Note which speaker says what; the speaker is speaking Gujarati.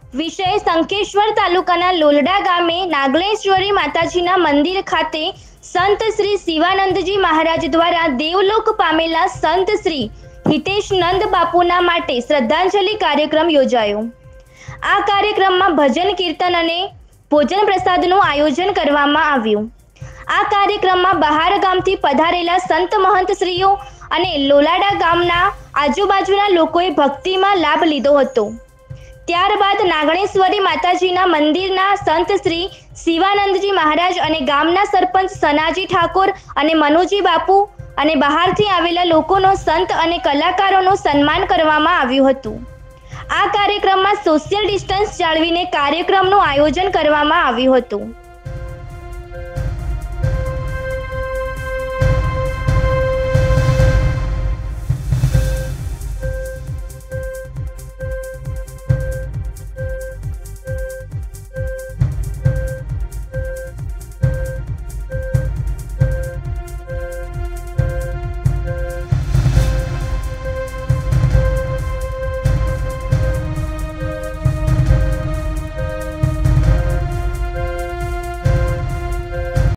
Speaker 1: વિષય શંખેશ્વર તાલુકાના લોલડા ગામે નાગલેશ્વરી માતાજીના મંદિર ખાતે સંત શ્રી શિવાનંદજી મહારાજ દ્વારા દેવલોક પામેલા સંત શ્રી હિતેશનંદ બાપુના માટે શ્રદ્ધાંજલિ કાર્યક્રમ યોજાયો। આ કાર્યક્રમમાં ભજન કીર્તન અને ભોજન પ્રસાદનું આયોજન કરવામાં આવ્યું। આ કાર્યક્રમમાં બહાર ગામથી પધારેલા સંત મહંત શ્રીઓ અને લોલાડા ગામના આજુબાજુના લોકોએ ભક્તિમાં લાભ લીધો હતો। ત્યારબાદ નાગણેશ્વરી માતાજીના મંદિરના સંત શ્રી શિવાનંદજી મહારાજ અને ગામના સરપંચ સનાજી ઠાકોર અને મનુજી બાપુ અને બહારથી આવેલા લોકોનો સંત અને કલાકારોનું સન્માન કરવામાં આવ્યું હતું। આ કાર્યક્રમમાં સોશિયલ ડિસ્ટન્સ જાળવીને કાર્યક્રમનું આયોજન કરવામાં આવ્યું હતું।